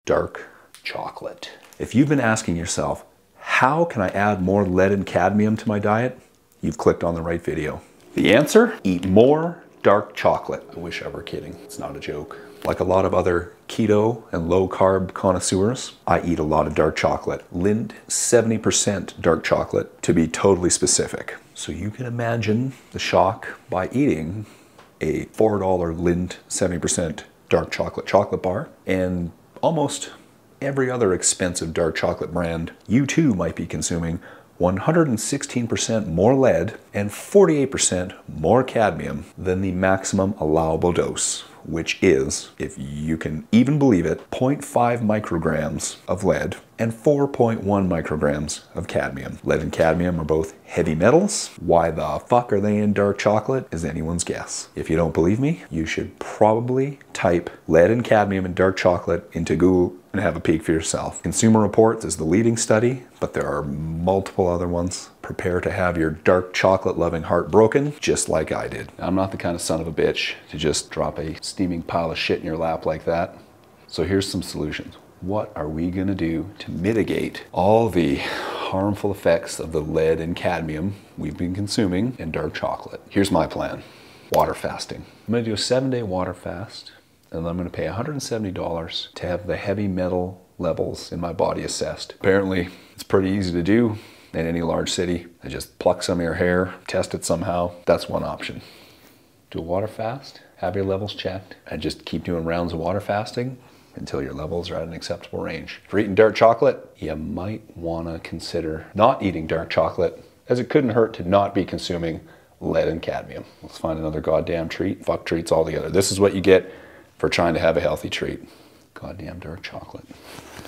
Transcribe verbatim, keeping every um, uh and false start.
dark chocolate. If you've been asking yourself, how can I add more lead and cadmium to my diet? You've clicked on the right video. The answer? Eat more dark chocolate. I wish I were kidding. It's not a joke. Like a lot of other keto and low carb connoisseurs, I eat a lot of dark chocolate. Lindt seventy percent dark chocolate, to be totally specific. So you can imagine the shock by eating a four dollar Lindt seventy percent dark chocolate chocolate bar, and almost every other expensive dark chocolate brand. You too might be consuming one hundred sixteen percent more lead and forty-eight percent more cadmium than the maximum allowable dose, which is, if you can even believe it, zero point five micrograms of lead and four point one micrograms of cadmium. Lead and cadmium are both heavy metals. Why the fuck are they in dark chocolate is anyone's guess. If you don't believe me, you should probably type lead and cadmium in dark chocolate into Google and have a peek for yourself. Consumer Reports is the leading study, but there are multiple other ones. Prepare to have your dark chocolate loving heart broken, just like I did. I'm not the kind of son of a bitch to just drop a steaming pile of shit in your lap like that. So here's some solutions. What are we gonna do to mitigate all the harmful effects of the lead and cadmium we've been consuming in dark chocolate? Here's my plan. Water fasting. I'm gonna do a seven day water fast, and I'm gonna pay one hundred seventy dollars to have the heavy metal levels in my body assessed. Apparently, it's pretty easy to do in any large city. I just pluck some of your hair, test it somehow. That's one option. Do a water fast, have your levels checked, and just keep doing rounds of water fasting until your levels are at an acceptable range. If you're eating dark chocolate, you might wanna consider not eating dark chocolate, as it couldn't hurt to not be consuming lead and cadmium. Let's find another goddamn treat. Fuck treats altogether. This is what you get for trying to have a healthy treat. Goddamn dark chocolate.